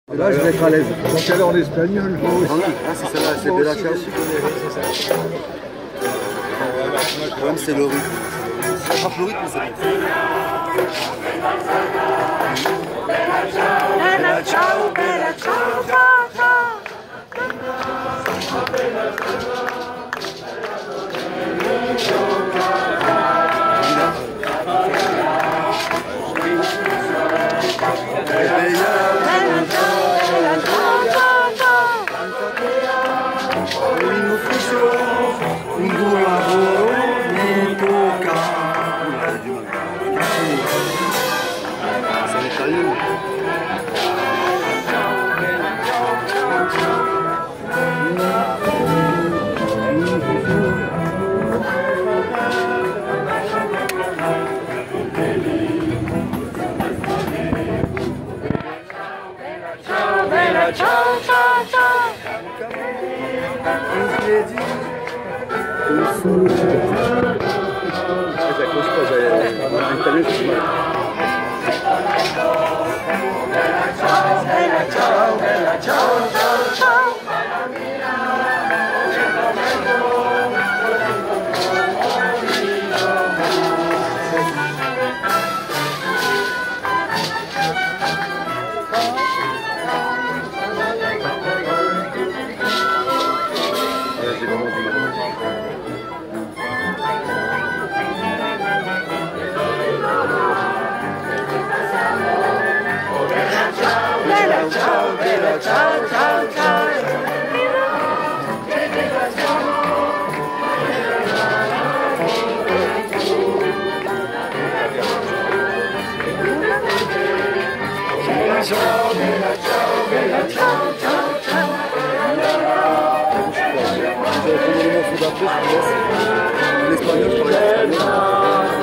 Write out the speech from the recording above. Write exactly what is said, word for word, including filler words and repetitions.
Là, je vais être à l'aise. Donc elle est en espagnol. Ah, c'est celle-là, c'est Bella Ciao. Le problème, c'est le rythme. Ça frappe le rythme, c'est bon. Bella ciao, bella ciao, ciao, ciao. In ufficio un duro lavoro mi tocca. C'est l'italien. Bella ciao, ciao, ciao. Bella ciao, bella ciao, ciao, ciao. J'ai vraiment du mal. Bella ciao, bella ciao, ciao, ciao. Bella ciao, bella ciao, bella ciao, ciao, ciao. J'ai répondu le morceau d'après, je vous laisse. L'espagnol, je parle espagnol.